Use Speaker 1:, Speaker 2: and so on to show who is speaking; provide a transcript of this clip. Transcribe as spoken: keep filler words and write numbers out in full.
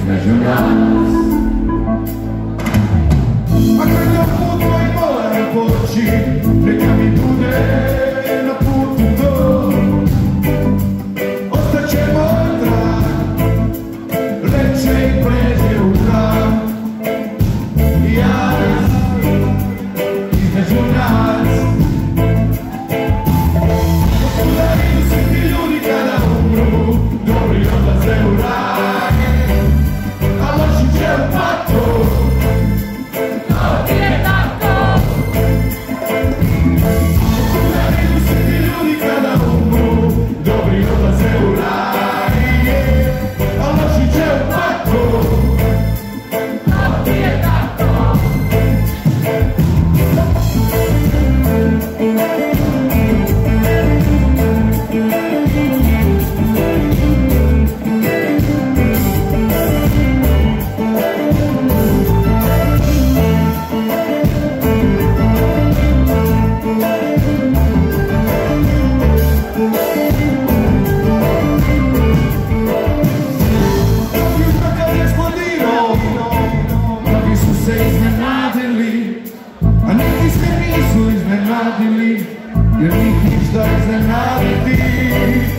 Speaker 1: između nas. A kada put moj mora poći, neka mi bude na putu do. Ostaćemo trag, reče i pređe u trag. Ja između nas. Udari se ti ljudi kada umru, dobri odlaze u raj, a loši će u patru. To ti je tako. Udari se ti ljudi kada umru, dobri odlaze u raj, a loši će u patru. To ti je tako. A neki se nisu iznenadili, jer njih ništa iznenaditi.